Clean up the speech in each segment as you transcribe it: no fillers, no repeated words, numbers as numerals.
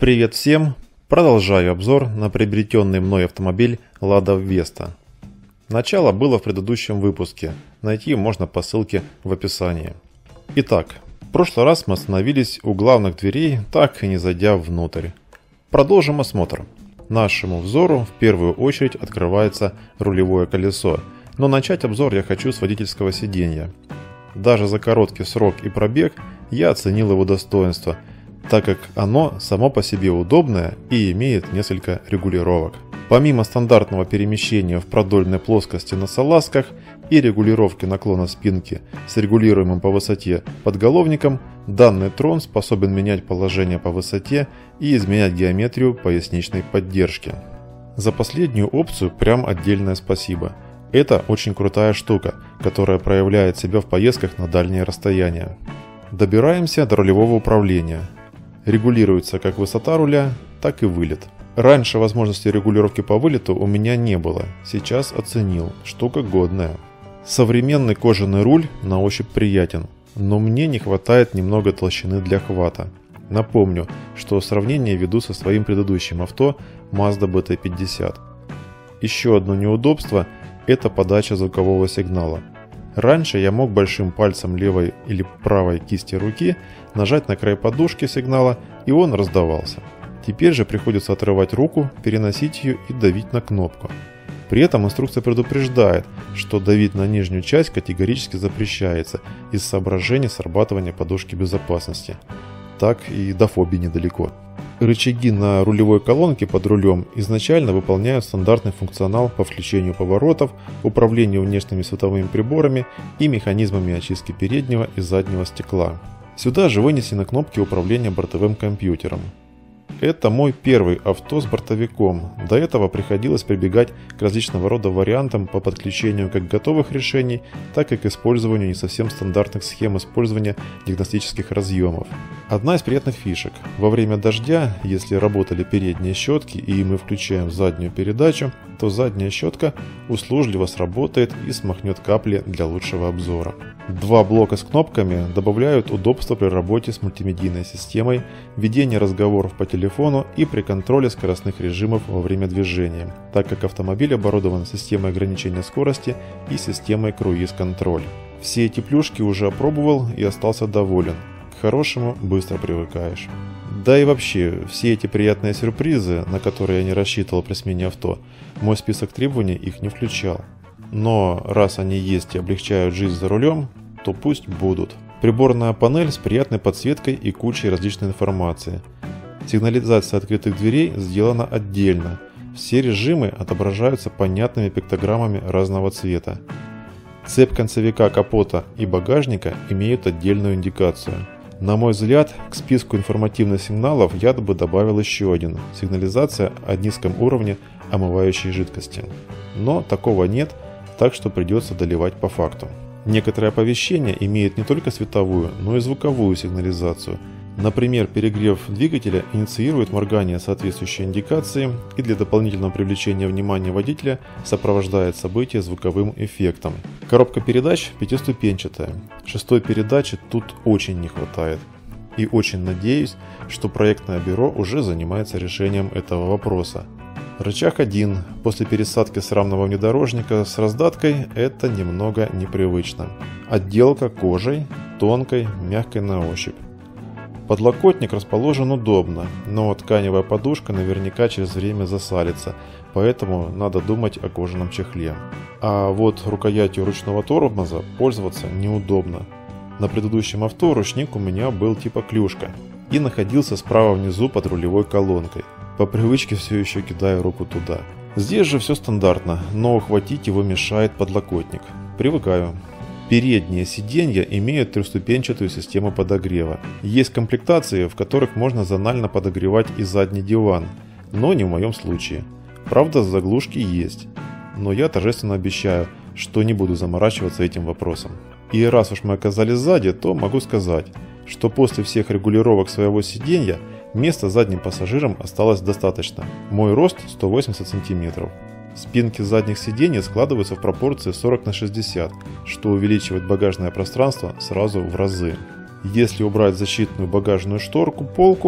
Привет всем! Продолжаю обзор на приобретенный мной автомобиль Lada Vesta. Начало было в предыдущем выпуске, найти можно по ссылке в описании. Итак, в прошлый раз мы остановились у главных дверей, так и не зайдя внутрь. Продолжим осмотр. Нашему взору в первую очередь открывается рулевое колесо, но начать обзор я хочу с водительского сиденья. Даже за короткий срок и пробег я оценил его достоинство, так как оно само по себе удобное и имеет несколько регулировок. Помимо стандартного перемещения в продольной плоскости на салазках и регулировки наклона спинки с регулируемым по высоте подголовником, данный трон способен менять положение по высоте и изменять геометрию поясничной поддержки. За последнюю опцию прям отдельное спасибо. Это очень крутая штука, которая проявляет себя в поездках на дальние расстояния. Добираемся до рулевого управления. Регулируется как высота руля, так и вылет. Раньше возможности регулировки по вылету у меня не было, сейчас оценил, штука годная. Современный кожаный руль на ощупь приятен, но мне не хватает немного толщины для хвата. Напомню, что сравнение веду со своим предыдущим авто Mazda BT-50. Еще одно неудобство – это подача звукового сигнала. Раньше я мог большим пальцем левой или правой кисти руки нажать на край подушки сигнала, и он раздавался. Теперь же приходится отрывать руку, переносить ее и давить на кнопку. При этом инструкция предупреждает, что давить на нижнюю часть категорически запрещается из соображений срабатывания подушки безопасности. Так и до фобии недалеко. Рычаги на рулевой колонке под рулем изначально выполняют стандартный функционал по включению поворотов, управлению внешними световыми приборами и механизмами очистки переднего и заднего стекла. Сюда же вынесены кнопки управления бортовым компьютером. Это мой первый авто с бортовиком. До этого приходилось прибегать к различного рода вариантам по подключению как готовых решений, так и к использованию не совсем стандартных схем использования диагностических разъемов. Одна из приятных фишек. Во время дождя, если работали передние щетки и мы включаем заднюю передачу, то задняя щетка услужливо сработает и смахнет капли для лучшего обзора. Два блока с кнопками добавляют удобства при работе с мультимедийной системой, ведение разговоров по телефону и при контроле скоростных режимов во время движения, так как автомобиль оборудован системой ограничения скорости и системой круиз-контроль. Все эти плюшки уже опробовал и остался доволен. К хорошему быстро привыкаешь. Да и вообще, все эти приятные сюрпризы, на которые я не рассчитывал при смене авто, мой список требований их не включал. Но раз они есть и облегчают жизнь за рулем, то пусть будут. Приборная панель с приятной подсветкой и кучей различной информации. Сигнализация открытых дверей сделана отдельно. Все режимы отображаются понятными пиктограммами разного цвета. Цепь концевика капота и багажника имеют отдельную индикацию. На мой взгляд, к списку информативных сигналов я бы добавил еще один – сигнализация о низком уровне омывающей жидкости. Но такого нет, так что придется доливать по факту. Некоторые оповещения имеют не только световую, но и звуковую сигнализацию. Например, перегрев двигателя инициирует моргание соответствующей индикации и для дополнительного привлечения внимания водителя сопровождает событие звуковым эффектом. Коробка передач пятиступенчатая. Шестой передачи тут очень не хватает. И очень надеюсь, что проектное бюро уже занимается решением этого вопроса. Рычаг 1. После пересадки с рамного внедорожника с раздаткой это немного непривычно. Отделка кожей, тонкой, мягкой на ощупь. Подлокотник расположен удобно, но тканевая подушка наверняка через время засалится, поэтому надо думать о кожаном чехле. А вот рукоятью ручного тормоза пользоваться неудобно. На предыдущем авто ручник у меня был типа клюшка и находился справа внизу под рулевой колонкой. По привычке все еще кидаю руку туда. Здесь же все стандартно, но ухватить его мешает подлокотник. Привыкаю. Передние сиденья имеют трехступенчатую систему подогрева. Есть комплектации, в которых можно зонально подогревать и задний диван, но не в моем случае. Правда, заглушки есть, но я торжественно обещаю, что не буду заморачиваться этим вопросом. И раз уж мы оказались сзади, то могу сказать, что после всех регулировок своего сиденья места задним пассажирам осталось достаточно. Мой рост 180 см. Спинки задних сидений складываются в пропорции 40/60, что увеличивает багажное пространство сразу в разы. Если убрать защитную багажную шторку, полку,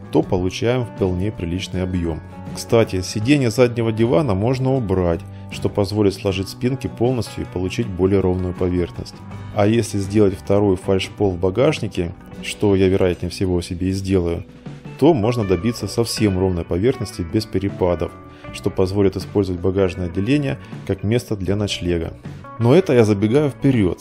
то получаем вполне приличный объем. Кстати, сиденье заднего дивана можно убрать, что позволит сложить спинки полностью и получить более ровную поверхность. А если сделать второй фальшпол в багажнике, что я вероятнее всего себе и сделаю, то можно добиться совсем ровной поверхности без перепадов, что позволит использовать багажное отделение как место для ночлега. Но это я забегаю вперед.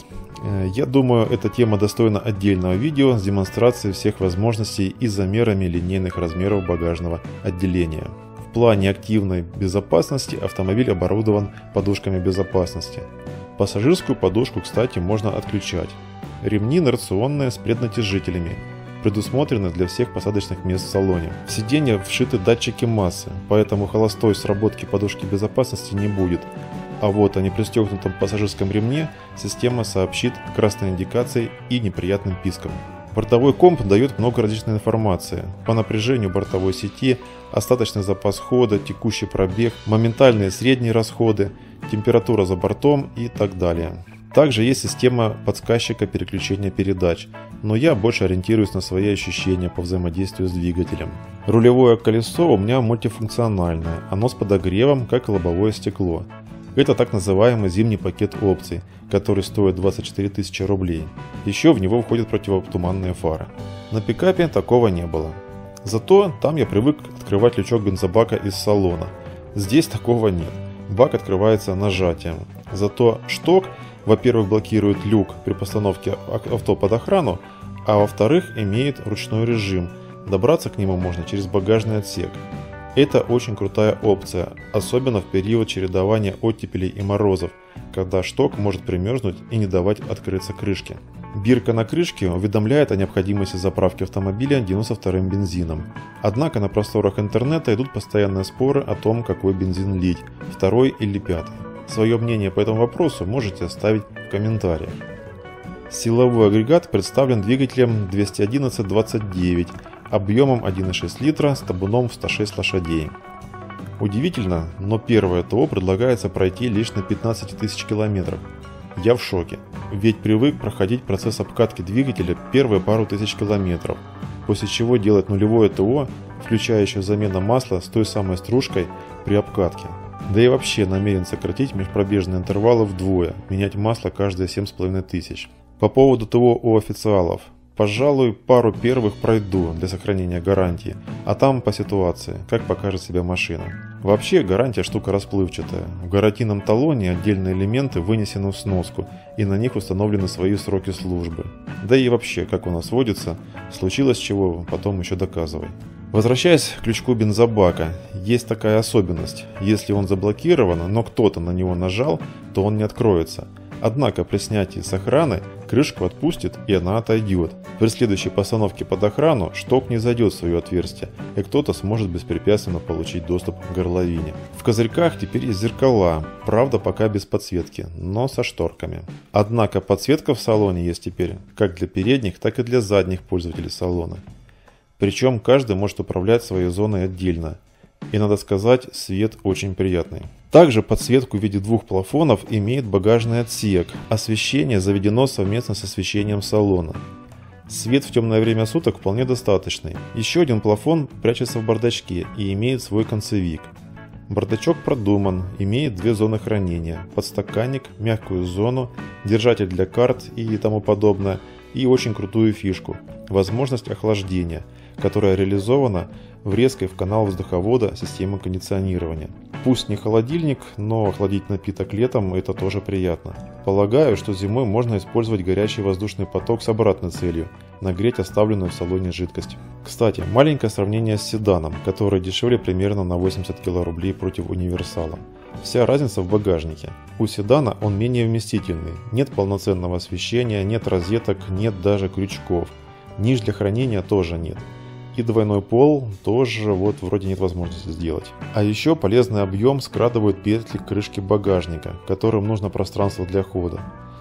Я думаю, эта тема достойна отдельного видео с демонстрацией всех возможностей и замерами линейных размеров багажного отделения. В плане активной безопасности автомобиль оборудован подушками безопасности. Пассажирскую подушку, кстати, можно отключать. Ремни инерционные с преднатяжителями, предусмотрены для всех посадочных мест в салоне. В сиденье вшиты датчики массы, поэтому холостой сработки подушки безопасности не будет. А вот о непристегнутом пассажирском ремне система сообщит красной индикацией и неприятным писком. Бортовой комп дает много различной информации по напряжению бортовой сети, остаточный запас хода, текущий пробег, моментальные средние расходы, температура за бортом и так далее. Также есть система подсказчика переключения передач, но я больше ориентируюсь на свои ощущения по взаимодействию с двигателем. Рулевое колесо у меня мультифункциональное, оно с подогревом, как и лобовое стекло. Это так называемый зимний пакет опций, который стоит 24 тысячи рублей. Еще в него входят противотуманные фары. На пикапе такого не было. Зато там я привык открывать лючок бензобака из салона. Здесь такого нет. Бак открывается нажатием. Зато шток, во-первых, блокирует люк при постановке авто под охрану, а во-вторых, имеет ручной режим. Добраться к нему можно через багажный отсек. Это очень крутая опция, особенно в период чередования оттепелей и морозов, когда шток может примерзнуть и не давать открыться крышке. Бирка на крышке уведомляет о необходимости заправки автомобиля 92-м бензином. Однако на просторах интернета идут постоянные споры о том, какой бензин лить, второй или пятый. Свое мнение по этому вопросу можете оставить в комментариях. Силовой агрегат представлен двигателем 211-29, объемом 1,6 литра с табуном в 106 лошадей. Удивительно, но первое ТО предлагается пройти лишь на 15 тысяч километров. Я в шоке, ведь привык проходить процесс обкатки двигателя первые пару тысяч километров, после чего делать нулевое ТО, включающее замену масла с той самой стружкой при обкатке. Да и вообще намерен сократить межпробежные интервалы вдвое, менять масло каждые 7,5 тысяч. По поводу ТО у официалов. Пожалуй, пару первых пройду для сохранения гарантии, а там по ситуации, как покажет себя машина. Вообще гарантия штука расплывчатая. В гарантийном талоне отдельные элементы вынесены в сноску и на них установлены свои сроки службы. Да и вообще, как у нас водится, случилось чего, потом еще доказывай. Возвращаясь к крючку бензобака, есть такая особенность. Если он заблокирован, но кто-то на него нажал, то он не откроется. Однако при снятии с охраны крышку отпустит и она отойдет. При следующей постановке под охрану шток не зайдет в свое отверстие и кто-то сможет беспрепятственно получить доступ к горловине. В козырьках теперь есть зеркала, правда пока без подсветки, но со шторками. Однако подсветка в салоне есть теперь как для передних, так и для задних пользователей салона. Причем каждый может управлять своей зоной отдельно. И надо сказать, свет очень приятный. Также подсветку в виде двух плафонов имеет багажный отсек. Освещение заведено совместно с освещением салона. Свет в темное время суток вполне достаточный. Еще один плафон прячется в бардачке и имеет свой концевик. Бардачок продуман, имеет две зоны хранения, подстаканник, мягкую зону, держатель для карт и тому подобное, и очень крутую фишку – возможность охлаждения, которая реализована врезкой в канал воздуховода системы кондиционирования. Пусть не холодильник, но охладить напиток летом – это тоже приятно. Полагаю, что зимой можно использовать горячий воздушный поток с обратной целью – нагреть оставленную в салоне жидкость. Кстати, маленькое сравнение с седаном, который дешевле примерно на 80 кг против универсала. Вся разница в багажнике. У седана он менее вместительный, нет полноценного освещения, нет розеток, нет даже крючков. Ниш для хранения тоже нет. И двойной пол тоже вот вроде нет возможности сделать. А еще полезный объем скрадывают петли крышки багажника, которым нужно пространство для хода.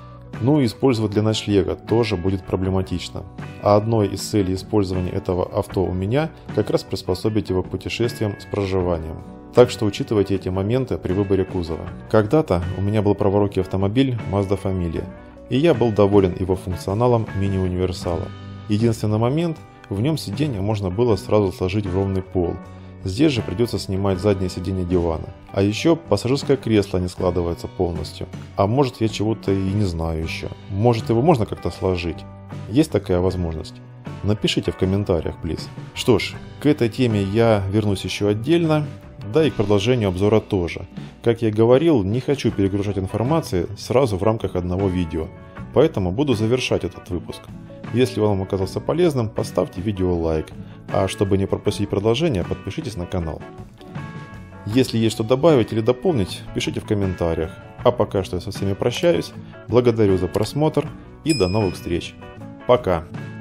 Ну и использовать для ночлега тоже будет проблематично. А одной из целей использования этого авто у меня как раз приспособить его к путешествиям с проживанием. Так что учитывайте эти моменты при выборе кузова. Когда-то у меня был праворукий автомобиль Mazda Familia, и я был доволен его функционалом мини-универсала. Единственный момент, В нем сиденье можно было сразу сложить в ровный пол. Здесь же придется снимать заднее сиденье дивана. А еще пассажирское кресло не складывается полностью. А может, я чего-то и не знаю еще. Может, его можно как-то сложить? Есть такая возможность? Напишите в комментариях, плиз. Что ж, к этой теме я вернусь еще отдельно, да и к продолжению обзора тоже. Как я и говорил, не хочу перегружать информации сразу в рамках одного видео, поэтому буду завершать этот выпуск. Если вам оказался полезным, поставьте видео лайк, а чтобы не пропустить продолжение, подпишитесь на канал. Если есть что добавить или дополнить, пишите в комментариях. А пока что я со всеми прощаюсь, благодарю за просмотр и до новых встреч. Пока!